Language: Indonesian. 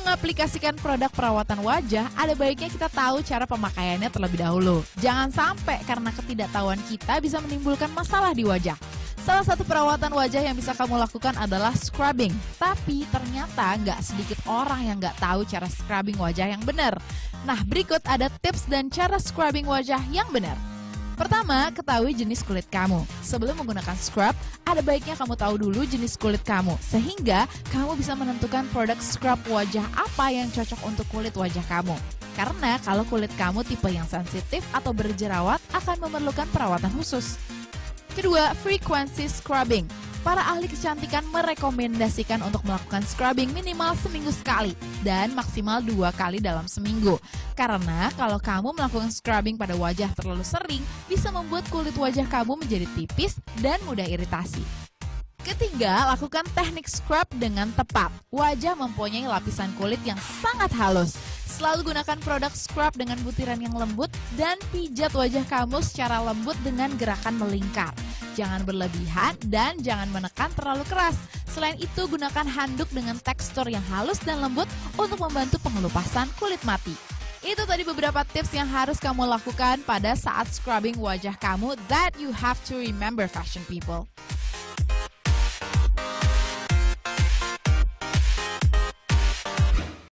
mengaplikasikan produk perawatan wajah, ada baiknya kita tahu cara pemakaiannya terlebih dahulu. Jangan sampai karena ketidaktahuan kita bisa menimbulkan masalah di wajah. Salah satu perawatan wajah yang bisa kamu lakukan adalah scrubbing. Tapi ternyata nggak sedikit orang yang nggak tahu cara scrubbing wajah yang benar. Nah, berikut ada tips dan cara scrubbing wajah yang benar. Pertama, ketahui jenis kulit kamu. Sebelum menggunakan scrub, ada baiknya kamu tahu dulu jenis kulit kamu, sehingga kamu bisa menentukan produk scrub wajah apa yang cocok untuk kulit wajah kamu. Karena kalau kulit kamu tipe yang sensitif atau berjerawat, akan memerlukan perawatan khusus. Kedua, frequency scrubbing. Para ahli kecantikan merekomendasikan untuk melakukan scrubbing minimal seminggu sekali dan maksimal 2 kali dalam seminggu. Karena kalau kamu melakukan scrubbing pada wajah terlalu sering, bisa membuat kulit wajah kamu menjadi tipis dan mudah iritasi. Ketiga, lakukan teknik scrub dengan tepat. Wajah mempunyai lapisan kulit yang sangat halus. Selalu gunakan produk scrub dengan butiran yang lembut dan pijat wajah kamu secara lembut dengan gerakan melingkar. Jangan berlebihan dan jangan menekan terlalu keras. Selain itu, gunakan handuk dengan tekstur yang halus dan lembut untuk membantu pengelupasan kulit mati. Itu tadi beberapa tips yang harus kamu lakukan pada saat scrubbing wajah kamu that you have to remember, fashion people.